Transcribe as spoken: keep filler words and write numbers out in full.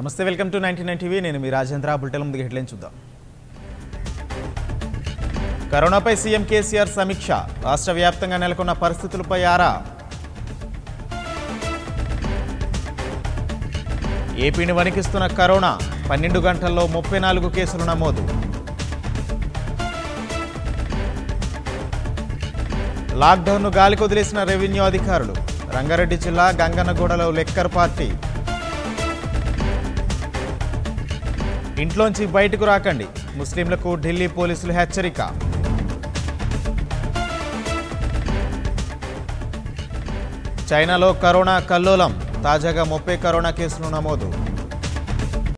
నమస్తే welcome to ninety nine TV నేను మీ రాజేంద్ర బులెటిన్ ముందుగా హెడ్లైన్ చూద్దాం. కరోనాపై సీఎం కేసీఆర్ సమీక్ష, రాష్ట్ర వ్యాప్తంగా నెలకొన్న పరిస్థితులపై ఆరా. ఏపీని వణికిస్తున్న కరోనా, పన్నెండు గంటల్లో ముప్పై నాలుగు కేసులు నమోదు. లాక్డౌన్ను గాలికి వదిలేసిన రెవెన్యూ అధికారులు, రంగారెడ్డి జిల్లా గంగన్నగూడలో లెక్కర్ పార్టీ. ఇంట్లోంచి బయటకు రాకండి, ముస్లింలకు ఢిల్లీ పోలీసులు హెచ్చరిక. చైనాలో కరోనా కల్లోలం, తాజాగా ముప్పై కరోనా కేసులు నమోదు.